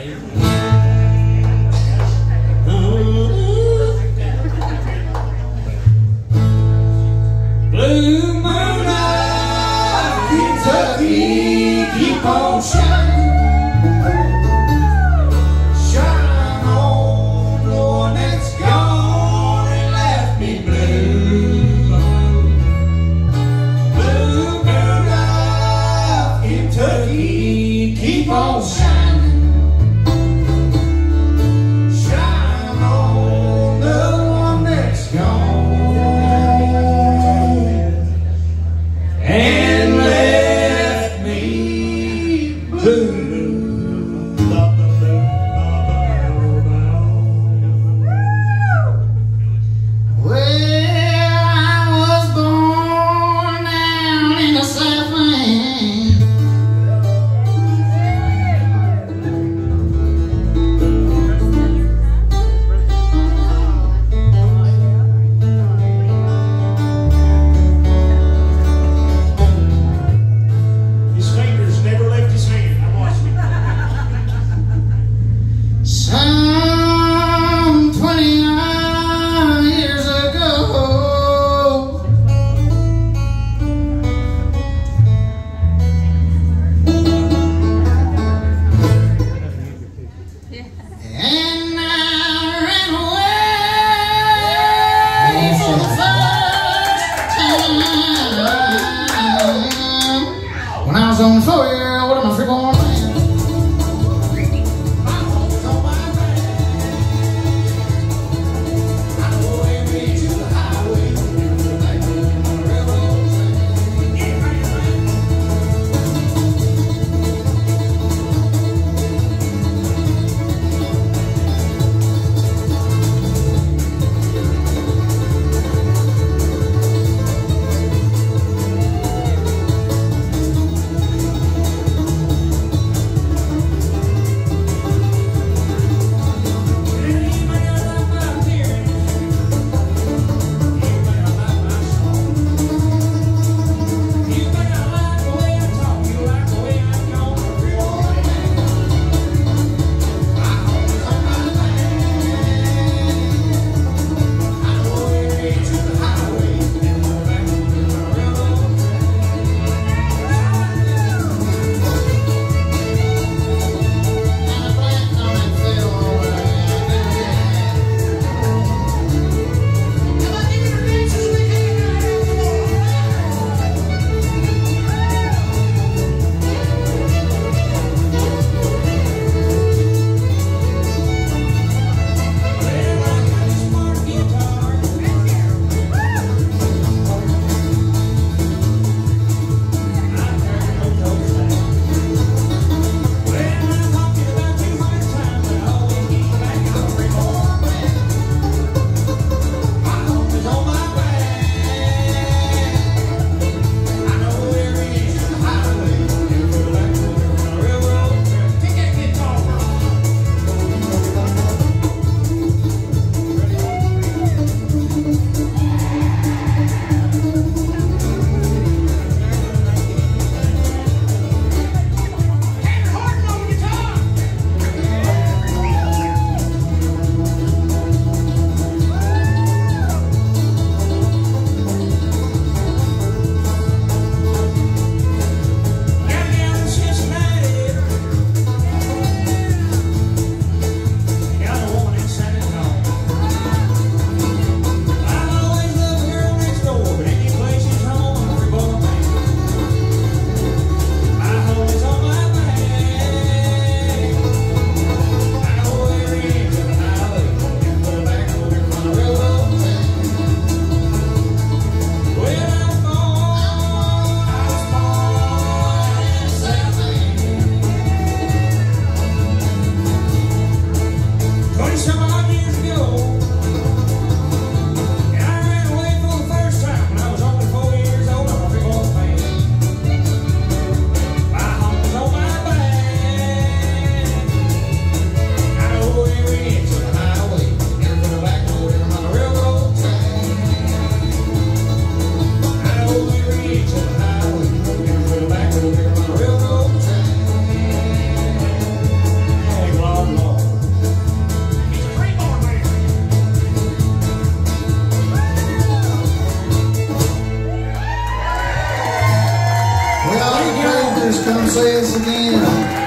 Blue moon of Kentucky, keep on shining. Shine on the one that's gone and left me blue. Blue moon of Kentucky, keep on shining. Shine on the one that's gone and left me blue. Well, I was born down in the Southland. His fingers never left his hand. I watched him. Some 29 years ago, and I ran away for the first time when I was on the 4-year-old of my freeborn land. My home was on my back. I know every to the highway, like the railroad train. Yeah, right. sisters, come say us again.